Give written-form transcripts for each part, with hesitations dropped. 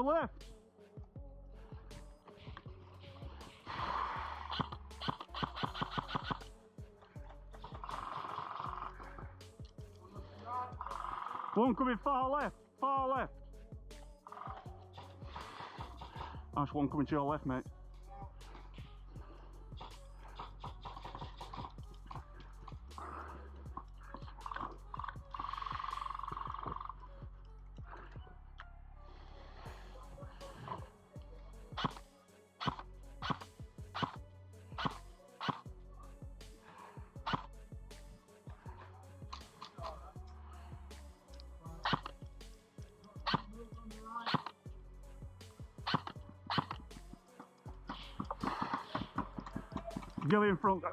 the left. One coming far left, far left. That's one coming to your left, mate. Gilly in front.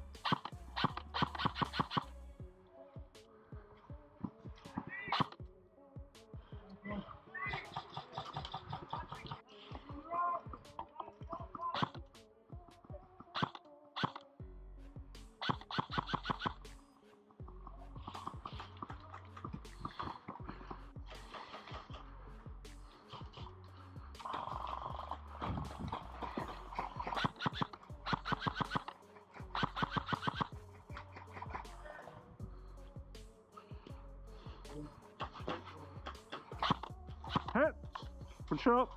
Hit! Good shot!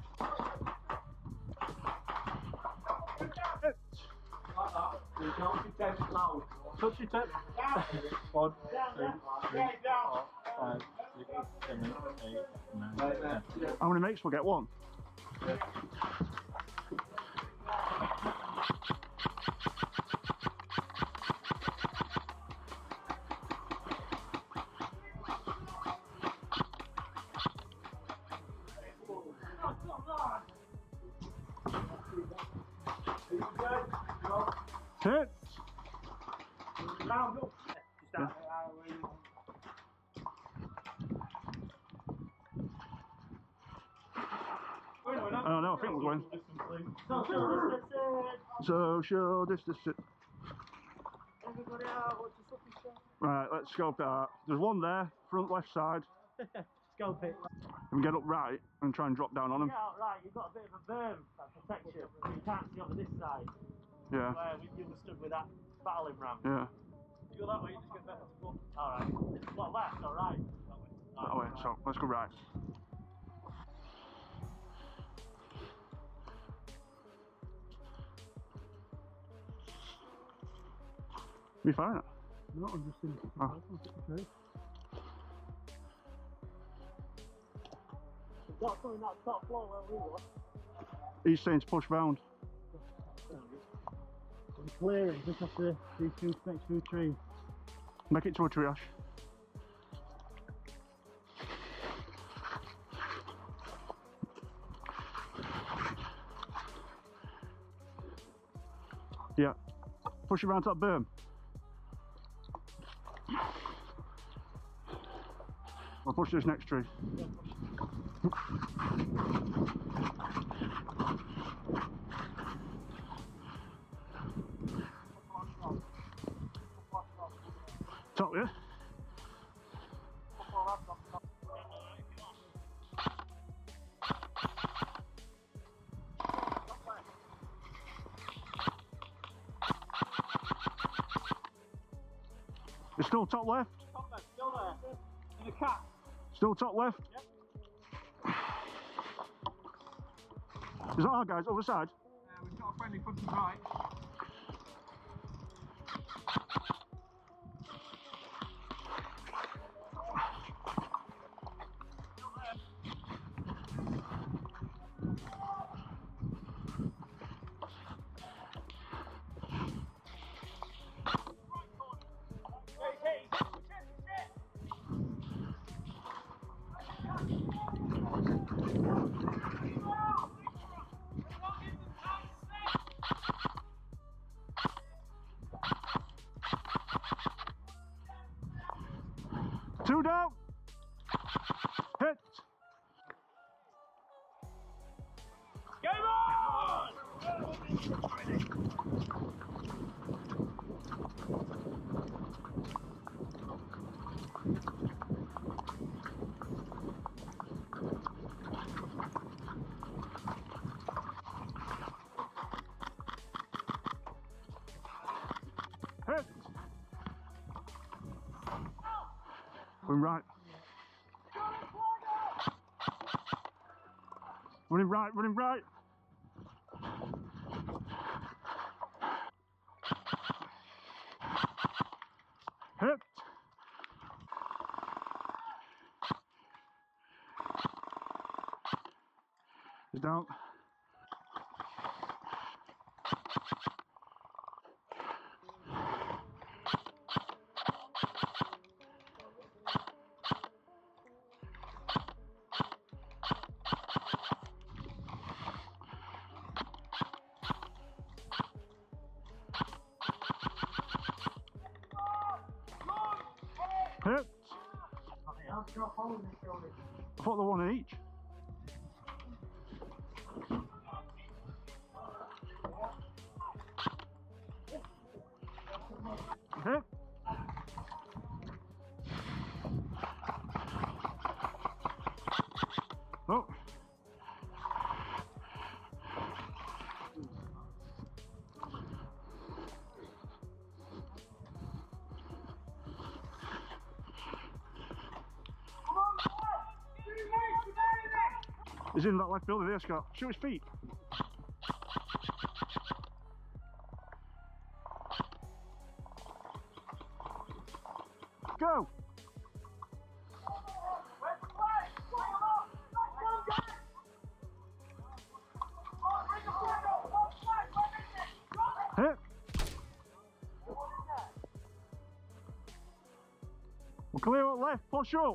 Hit! Like that. You don't be dead loud. Touch your tip. 1, 2, 3, 4, 5, 6, 7, 8, 9, 10. How many mates will get one? Hit! Round up. I don't know, I think we're going. Social distancing. Everybody out, what's the fucking shot? Right, let's scope that. There's one there, front left side. Scope it. And get up right and try and drop down on him. Yeah, right, you've got a bit of a berm that protects you, so you can't see over this side. Yeah. Where you were stood with that battling ram. Yeah. You go that way, you just get better to foot. Alright. What, left or right? That way. That way, so let's go right. You find it? No, I'm just in. Oh. That's on that top floor where we were. He's saying to push round. I'm clearing just after these two next few trees. Make it to a triage. Yeah. Push it round to that berm. I'll push this next tree. Top, yeah? It's still top left? Top left, still there. In the cat. Still top left? Yep. Is that our guys? Other side? We've got a friendly front and right. Two down. Hit. Game on! Going right. Running right, running right. Hit. He's down. Hit. I thought they one each. Hit. Oh. He's in that left building there, Scott. Shoot his feet. Go! Hit! We're clear on left, push up!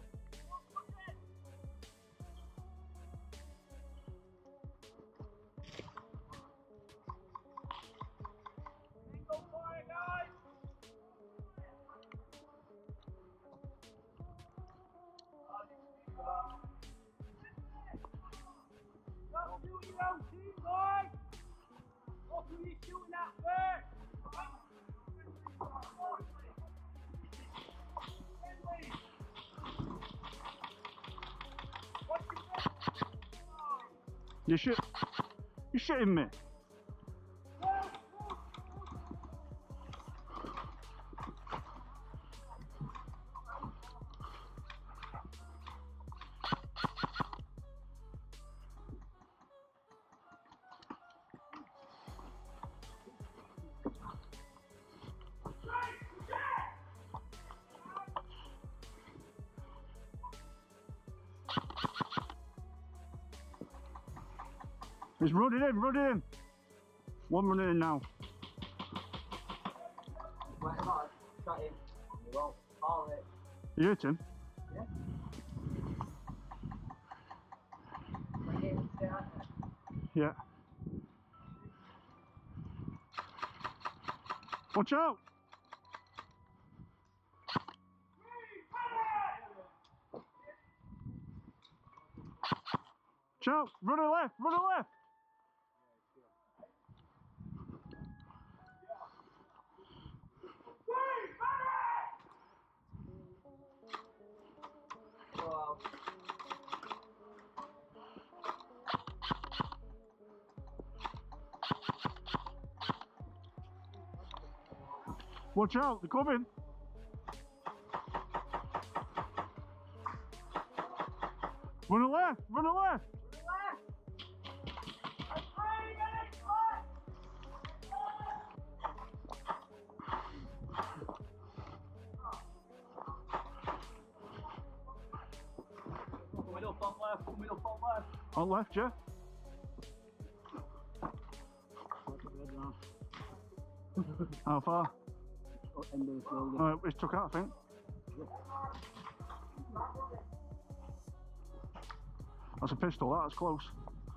You're shitting me. He's running in, running in. One running in now. Wait, got him. You won't haul it. You hit him? Yeah. Yeah. Watch out! Watch out! Run to the left! Run to the left! Wow. Watch out! They're coming! Run to the left! Run to the left! Coming up on left, coming up on left. On left, yeah? How far? End of the building. Alright, it's took out, I think. That's a pistol, that's close.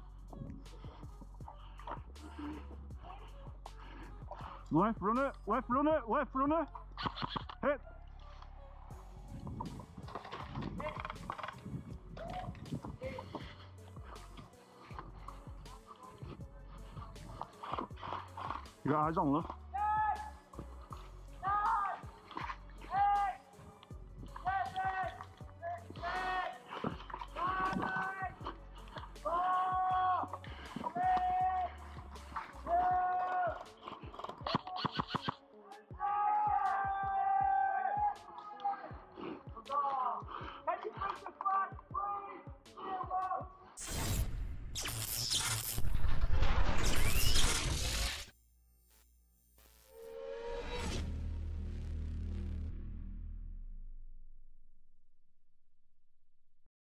Left runner, left runner, left runner. Hit. You got eyes on, look.